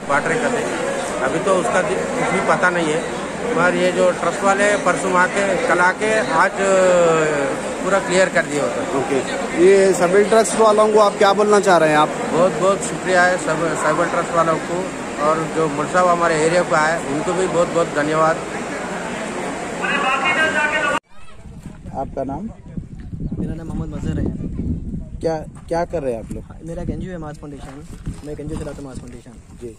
Water का दें। अभी तो उसका कुछ भी पता नहीं है, मगर ये जो ट्रस्ट वाले परसों आके कल आके आज पूरा क्लियर कर दिया होता। ओके, ये सिविल ट्रस्ट वालों को आप क्या बोलना चाह रहे हैं? आप बहुत बहुत शुक्रिया है सब साइबर ट्रस्ट वालों को, और जो मुल्साब हमारे एरिया को आए उनको भी बहुत बहुत धन्यवाद। आपका नाम? मेरा नाम मोहम्मद मजहर है। क्या कर रहे हैं आप लोग? मेरा एक एनजीओ है मास फाउंडेशन, मैं एक एनजीओ चलाता हूँ मास फाउंडेशन जी।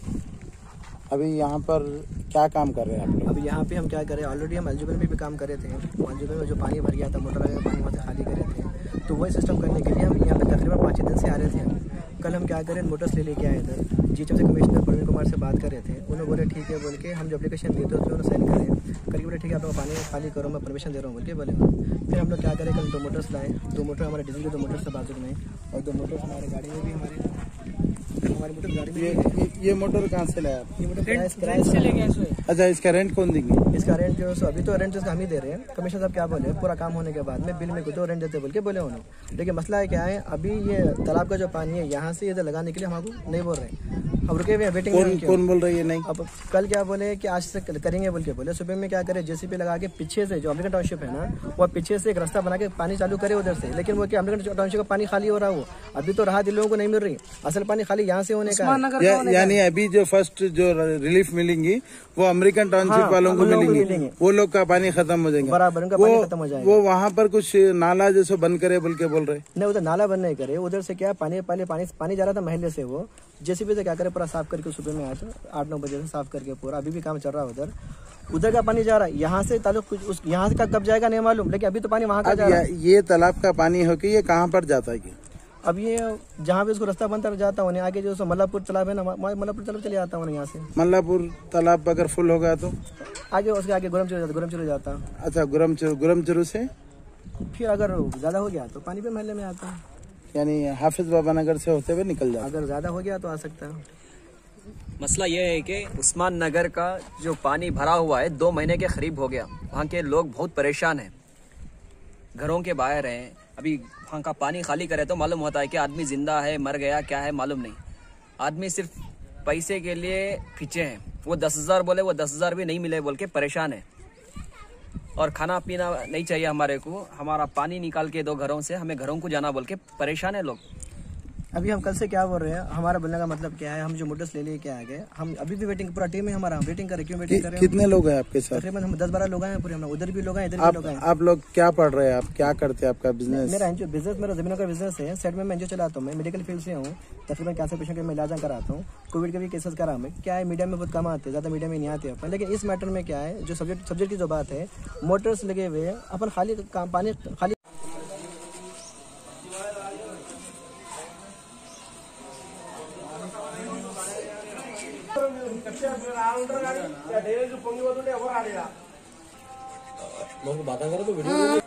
अभी यहाँ पर क्या काम कर रहे हैं आप लोग? अभी यहाँ पे हम क्या कर रहे हैं, ऑलरेडी हम एलिजिबल में भी काम कर रहे थे। एलिजिबल में जो पानी भर गया था, मोटर लगा पानी वहाँ से खाली कर रहे थे, तो वही सिस्टम करने के लिए हम यहाँ पे तकरीबन 5-6 दिन से आ रहे थे। कल हम क्या करें, मोटर्स लेके आए इधर, जीएचएम से कमिश्नर प्रवीण कुमार से बात कर रहे थे। उन्होंने बोले ठीक है बोल के, हम जो एप्लीकेशन देते हो उन्होंने साइन करें करके बोले ठीक है आप लोग पानी खाली करो, मैं परमिशन दे रहा हूँ बोल के बोले। फिर हम लोग क्या करें, कल 2 मोटर्स लाए, 2 मोटर हमारे डीजल के 2 मोटर्स से बाजू में, और 2 मोटर्स हमारे गाड़ी में भी, हमारी मोटर गाड़ी में। ये मोटर कहाँ से लाया? ये मोटर किराए से ले गए। अच्छा, इसका रेंट कौन देंगे? इसका रेंट जो अभी तो रेंट इसका हम ही दे रहे हैं। कमिश्नर साहब क्या बोले, पूरा काम होने के बाद में बिल में कुछ रेंट देते बोल के बोले उन्होंने। लेकिन मसला है क्या है, अभी ये तालाब का जो पानी है यहाँ से इधर लगाने के लिए हमको नहीं बोल रहे, हम रुके हुए हैं वेटिंग में। कौन बोल रही है नहीं? अब कल क्या बोले कि आज से करेंगे बोल के बोले। सुबह में क्या करे, जेसीबी लगा के पीछे से जो अम्बिका टाउनशिप है ना, वो पीछे से एक रास्ता बना के पानी चालू करे उधर से। लेकिन वो क्या अम्बिका टाउनशिप का पानी खाली हो रहा है, वो अभी तो राहत लोगों को नहीं मिल रही, असल पानी खाली यहाँ से होने का। यानी अभी जो फर्स्ट जो रिलीफ मिलेंगी वो अमेरिकन टाउनशिप वालों को मिलेंगी, वो लोग का पानी खत्म हो जाएगा, बराबर उनका पानी खत्म हो जाएगा। वो वहाँ पर कुछ नाला जैसे बंद करे बोल के बोल रहे नहीं, उधर नाला बंद नहीं करे, उधर से क्या पानी पहले पानी जा रहा था महल्ले से, वो जेसीबी से क्या करे पूरा साफ करके सुबह में आज 8-9 बजे से साफ करके पूरा, अभी भी काम चल रहा है उधर का पानी जा रहा है। यहाँ से ताल्लुक कुछ यहाँ से कब जाएगा नहीं मालूम, लेकिन अभी तो पानी वहाँ का जा रहा है। ये तालाब का पानी हो के ये कहाँ पर जाता है? अब ये जहाँ भी उसको रास्ता बनता जाता है आगे जो मल्लापुर तालाब है ना, मल्लापुर तालाब चले जाता हूँ यहाँ से। मल्लापुर तालाब अगर फुल होगा तो आगे उसके आगे गुरमचुरू जाता। अच्छा, गुरमचुरू से फिर अगर ज्यादा हो गया तो पानी पे महल्ले में आता है, यानी हाफिज बाबा नगर से होते हुए निकल जाता। अगर ज्यादा हो गया तो आ सकता है। मसला ये है कि उस्मान नगर का जो पानी भरा हुआ है 2 महीने के करीब हो गया। वहाँ के लोग बहुत परेशान हैं, घरों के बाहर हैं। अभी वहाँ का पानी खाली करे तो मालूम होता है कि आदमी जिंदा है मर गया क्या है मालूम नहीं। आदमी सिर्फ पैसे के लिए खींचे हैं, वो 10,000 बोले, वो 10,000 भी नहीं मिले बोल के परेशान है। और खाना पीना नहीं चाहिए हमारे को, हमारा पानी निकाल के दो घरों से, हमें घरों को जाना बोल के परेशान है लोग। अभी हम कल से क्या बोल रहे हैं, हमारा बोलने का मतलब क्या है, हम जो मोटर्स ले के आ गए, हम अभी भी वेटिंग, पूरा टीम है हमारा, वेटिंग कर रहे। क्यों वेटिंग कर रहे हैं? कितने लोग हैं आपके साथ? तकरीबन हम 10-12 लोग हैं पूरे, हम उधर भी लोग हैं इधर भी लोग हैं। आप लोग क्या पढ़ रहे हैं? आप क्या करते हैं? आपका बिजनेस? मेरा बिजनेस, मेरा जमीनों का बिजनेस है। सेट में मैं एनजीओ चलाता हूँ, मैं मेडिकल फील्ड से हूँ। तकरीबन कैंसर पेशेंट के मैं इलाज कराता हूँ, कोविड के भी केसेस करा। मैं क्या है, मीडिया में बहुत कम आते हैं, ज़्यादा मीडिया में नहीं आते अपन। लेकिन इस मैटर में क्या है, जो सब्जेक्ट की जो बात है, मोटर्स लगे हुए अपन खाली पानी खाली बात करो तो वीडियो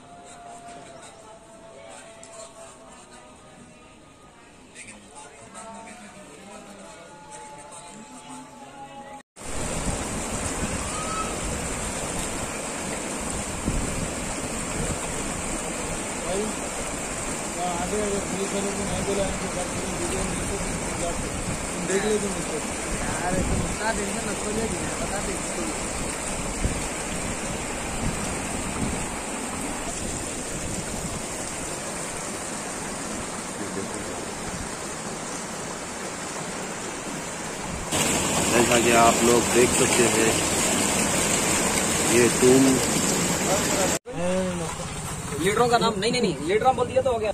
देख लो तुम इसको यार, बता दे। जैसा कि आप लोग देख सकते हैं, ये टूम लीडरों का नाम नहीं लीडरों बोल दिया तो हो गया।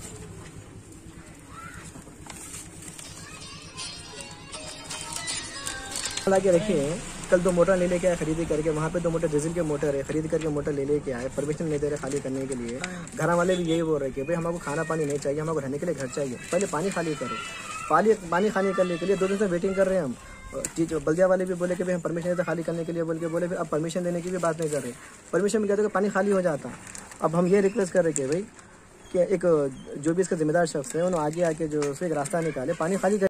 लगे रखिए, कल 2 मोटर लेके आए खरीदी करके, वहाँ पे 2 मोटर डीजल के मोटर है, खरीद करके मोटर लेके आए, परमिशन नहीं दे रहे खाली करने के लिए। घर वाले भी यही बोल रहे कि भाई हमको खाना पानी नहीं चाहिए, हमको रहने के लिए घर चाहिए, पहले पानी खाली करो। पानी खाली करने के लिए 2 दिन से वेटिंग कर रहे हैं हम। बल्दिया वाले भी बोले कि भाई हम परमिशन देते खाली करने के लिए बोल के बोले, फिर अब परमिशन देने की भी बात नहीं कर रहे। परमिशन मिल जाता तो पानी खाली हो जाता। अब हम ये रिक्वेस्ट कर रहे कि भाई कि एक जो भी इसका जिम्मेदार शख्स है उन्होंने आगे आके जो उससे एक रास्ता निकाले, पानी खाली